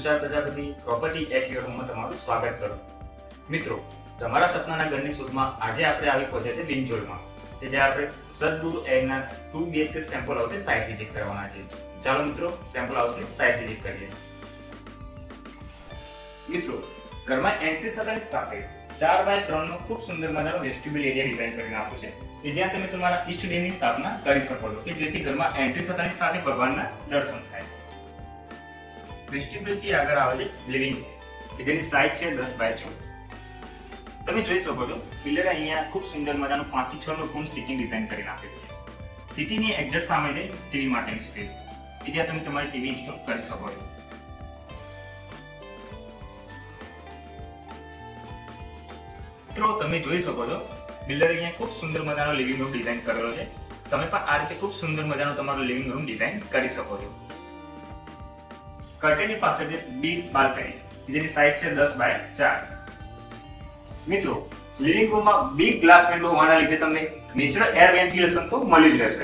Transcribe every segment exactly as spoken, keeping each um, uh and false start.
Tushar Prajapati property at your home में तमाરું સ્વાગત કરું। મિત્રો, તમારા સપનાના ઘરની શોધમાં આજે આપણે આવી પહોંચ્યા છે બિનચોલમાં, કે જે આપણે સદગુરુ એના ટુ બીએચકે સેમ્પલ હાઉસે સાઇટ વિઝિટ કરવાના છે। ચાલો મિત્રો, સેમ્પલ હાઉસની સાઇટ વિઝિટ કરીએ। મિત્રો, ઘરમાં એન્ટ્રી થતાની સાથે ચાર બાય ત્રણ નો ખૂબ સુંદર મજાનો વેસ્ટિબ્યુલ એરિયા ડિઝાઇન કરીને આપ્યો છે, કે જ્યાં તમે તમારા ઈષ્ટ દેવની સ્થાપના કરી શકો છો, કે જેથી ઘરમાં એન્ટ્રી થતાની સાથે ભગવાનના દર્શન થાય। વેસ્ટિબ્યુલ થી આગળ આવે છે લિવિંગ રૂમ, કે જેની સાઇઝ છે દસ બાય ચૌદ। તમે જોઈ શકો છો બિલ્ડરે અહીંયા ખૂબ સુંદર મજાનું પાંચ થી છ નો રૂમ સિટિંગ ડિઝાઇન કરીને આપેલું છે। સિટીની એક્ઝેક્ટ સામે છે ટીવી માટેની સ્પેસ, કે જ્યાં તમે તમારી ટીવી ઇન્સ્ટોલ કરી શકો છો। મિત્રો, તમે જોઈ શકો છો બિલ્ડરે અહીંયા ખૂબ સુંદર મજાનો લિવિંગ રૂમ ડિઝાઇન કરેલો છે। તમે પણ આ રીતે ખૂબ સુંદર મજાનો તમારો લિવિંગ રૂમ ડિઝાઇન કરી શકો છો। કર્ટેનની પાછળ છે બિગ બાલ્કની, જેની સાઇઝ છે દસ બાય ચાર। મિત્રો, લિવિંગ રૂમમાં બિગ ગ્લાસ વિન્ડો હોવાના લીધે તમને નેચરલ એર વેન્ટિલેશન તો મળી જ રહેશે।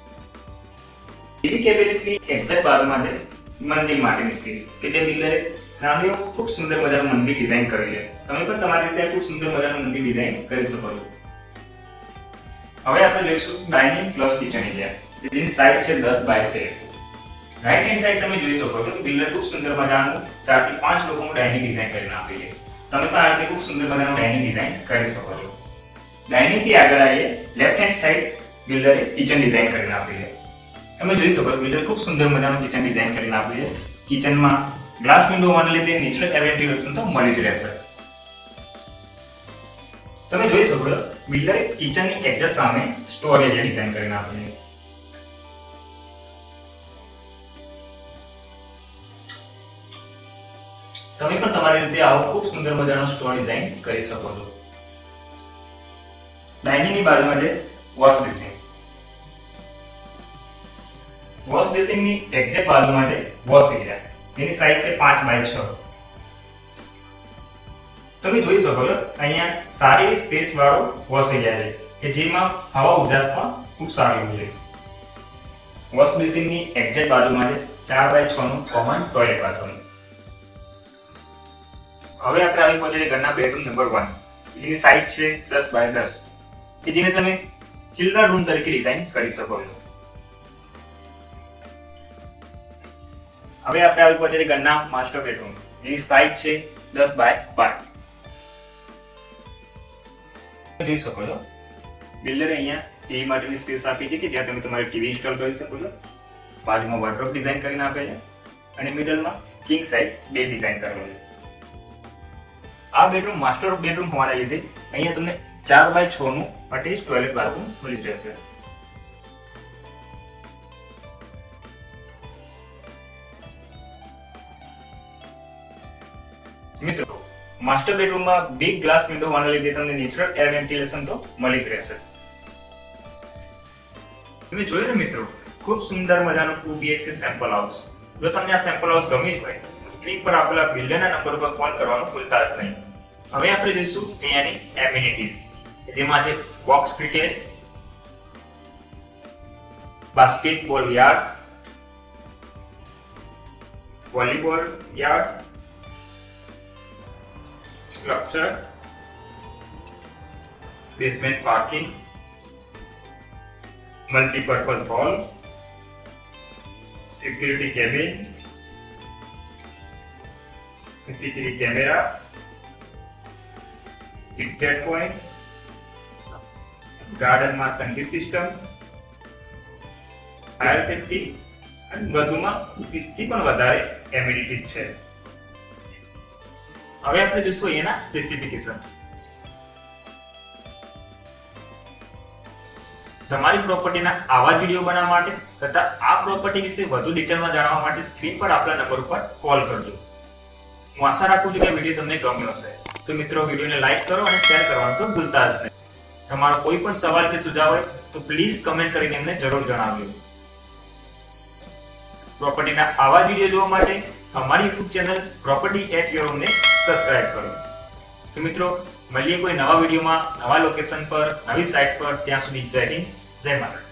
ટીવી કેબિનેટની એક્ઝેક્ટ બાજુમાં છે મંદિર માટેની સ્પેસ, કે જે બિલ્ડરે નાનું ખૂબ સુંદર મજાનું મંદિર ડિઝાઇન કરેલું છે। તમે પણ તમારી રીતે ખૂબ સુંદર મજાનું મંદિર ડિઝાઇન કરી શકો છો। હવે આપણે જોઈશું ડાઇનિંગ પ્લસ કિચન એરિયા, જેની સાઇઝ છે દસ બાય તેર। રાઈટ હેન્ડ સાઈડ તમે જોઈ શકો છો બિલ્ડર ખૂબ સુંદર મજાનું ચાર થી પાંચ લોકોનું ડાઇનિંગ ડિઝાઇન કરીને આપેલું છે। તમે પણ આ રીતે ખૂબ સુંદર મજાનું ડાઇનિંગ ડિઝાઇન કરી શકો છો। ડાઇનિંગ થી આગળ આવીએ લેફ્ટ હેન્ડ સાઈડ બિલ્ડરે કિચન ડિઝાઇન કરીને આપેલું છે। તમે જોઈ શકો છો બિલ્ડર ખૂબ સુંદર મજાનું કિચન ડિઝાઇન કરીને આપેલું છે। કિચનમાં ગ્લાસ વિન્ડો હોવાને લીધે નેચરલ એર વેન્ટિલેશન તો મળી જ રહેશે। તમે જોઈ શકો છો બિલ્ડરે કિચનની એક્ઝેક્ટ સામે સ્ટોર એરિયા ડિઝાઇન કરીને આપેલું છે। તમે પણ તમારી રીતે આવો ખૂબ સુંદર મજાનો સ્ટોર ડિઝાઇન કરી શકો છો। ડાઇનિંગની બાજુમાં છે વોશ બેસિન। વોશ બેસિનની એક્ઝેક્ટ બાજુમાં છે વોશ એરિયા, જેની સાઇઝ છે પાંચ બાય છ। તમે જોઈ શકો છો અહીંયા સારી સ્પેસ વાળો વોશ એરિયા છે, કે જેમાં હવા ઉજાસ પણ ખૂબ સારી હોય। વોશ બેસિનની એક્ઝેક્ટ બાજુમાં છે ચાર બાય છ નું કોમન ટોયલેટ બાથરૂમ। હવે આપણે આવી પહોંચે છે ઘરના બેડરૂમ નંબર વન, જેની સાઇઝ છે દસ બાય દસ, કે જેને તમે ચિલ્ડ્રન રૂમ તરીકે ડિઝાઇન કરી શકો છો। હવે આપણે આવી પહોંચે છે ઘરના માસ્ટર બેડરૂમ, જેની સાઇઝ છે દસ બાય બાર। જોઈ શકો છો બિલ્ડરે અહીંયા ટીવી માટેની સ્પેસ આપી છે, કે જ્યાં તમે તમારી ટીવી ઇન્સ્ટોલ કરી શકો છો। બાજુમાં વોર્ડરોબ ડિઝાઇન કરીને આપે છે, અને મિડલમાં કિંગ સાઇઝ બેડ ડિઝાઇન કરેલો છે। આ બેડરૂમ માસ્ટર બેડરૂમ હોવાના લીધે અહીંયા તમને ચાર બાય છ નું અટેચ ટોયલેટ બાથરૂમ મળી જશે। મિત્રો, માસ્ટર બેડરૂમમાં બિગ ગ્લાસ વિન્ડો હોવાના લીધે તમને નેચરલ એર વેન્ટિલેશન તો મળી જ રહેશે। તમે જોયું ને મિત્રો, ખૂબ સુંદર મજાનું ટુ બીએચકે સેમ્પલ હાઉસ। જો તમને આ સેમ્પલ હાઉસ ગમ્યું હોય તો સ્ક્રીન પર આપેલા બિલ્ડરના નંબર પર ફોન કરવાનું ભૂલતા જ નહીં। હવે આપણે જોઈશું અહીંયાની એમિનિટીઝ, જેમાં છે box cricket, basketball yard, volleyball yard, structure, basement parking, multipurpose hall, security cabin, CCTV camera, check point, ગાર્ડનમાં સંગીત સિસ્ટમ, ફાયર સેફટી, અને વધુમાં ત્રીસ થી પણ વધારે એમિનિટીઝ છે। હવે આપણે જોઈશું એના સ્પેસિફિકેશન્સ। તમારી પ્રોપર્ટીના આવા જ વિડીયો બનાવવા માટે તથા આ પ્રોપર્ટી વિશે વધુ ડિટેલમાં જાણવા માટે સ્ક્રીન પર આપેલા નંબર ઉપર કોલ કરજો। હું આશા રાખું છું કે વિડીયો તમને ગમ્યો હશે। તો મિત્રો, વિડીયોને લાઈક કરો અને શેર કરવાનું તો ભૂલતા જ નહીં। તમારો કોઈ પણ સવાલ કે સુઝાવ હોય તો પ્લીઝ કમેન્ટ કરીને અમને જરૂર જણાવજો। પ્રોપર્ટીના આવા વિડીયો જોવા માટે અમારી YouTube channel property at your home ને સબસ્ક્રાઇબ કરો। તો મિત્રો, મળીએ કોઈ નવા વિડીયોમાં, નવા લોકેશન પર, નવી સાઇટ પર। ત્યાં સુધી જય હિન્દ, જય ભારત।